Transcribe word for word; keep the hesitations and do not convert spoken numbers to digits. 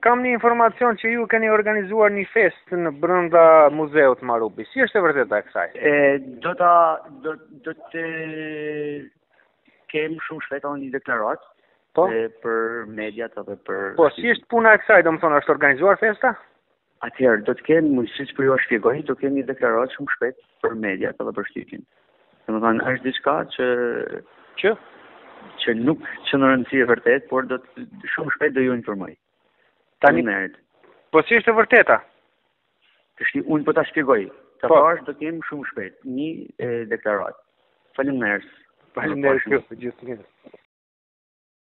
kam një informacion që ju keni organizuar një festë në brenda muzeut Marubi. Si është e vërteta e kësaj? E, do ta do, do të kem shumë shpejt një deklaratë Po? e, për mediat edhe për... Po, si është puna e kësaj, do më thonë, është organizuar festa? Atëherë, do të kem, siç po ju shpjegoj, do kem një deklaratë shumë shpejt për mediat edhe për shtypin. Domethënë, është diçka që Që? që nuk që në rëndësi e vërtet, por do të shumë shpejt do ju informoj. Tani, po si është e vërteta? Kështu unë po ta shpjegoj. Ta Po. pash do të kem shumë shpejt një e, deklaratë. Faleminderit. Faleminderit ju, gjithë